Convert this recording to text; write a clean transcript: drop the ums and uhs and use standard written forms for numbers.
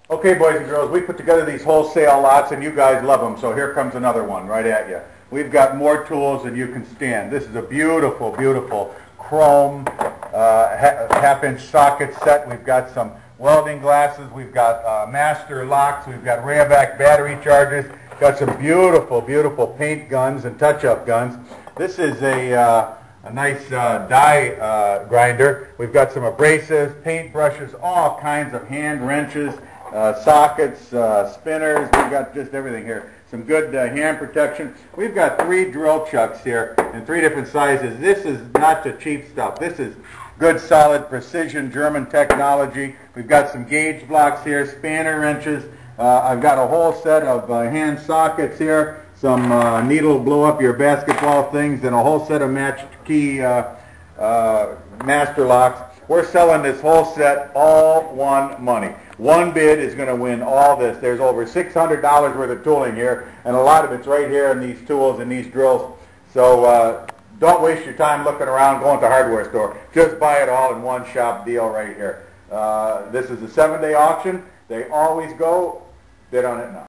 Okay, boys and girls, we put together these wholesale lots and you guys love them, so here comes another one right at you. We've got more tools than you can stand. This is a beautiful, beautiful chrome half-inch socket set. We've got some welding glasses. We've got master locks. We've got Rayovac battery chargers. Got some beautiful, beautiful paint guns and touch-up guns. This is a nice die grinder. We've got some abrasives, paint brushes, all kinds of hand wrenches, sockets, spinners. We've got just everything here. Some good hand protection. We've got 3 drill chucks here in 3 different sizes. This is not the cheap stuff. This is good, solid, precision German technology. We've got some gauge blocks here, spanner wrenches. I've got a whole set of hand sockets here, some needle blow up your basketball things, and a whole set of matched key master locks. We're selling this whole set all one money. One bid is going to win all this. There's over $600 worth of tooling here, and a lot of it's right here in these tools and these drills. So don't waste your time looking around, going to the hardware store. Just buy it all in one shop deal right here. This is a 7-day auction. They always go. Bid on it now.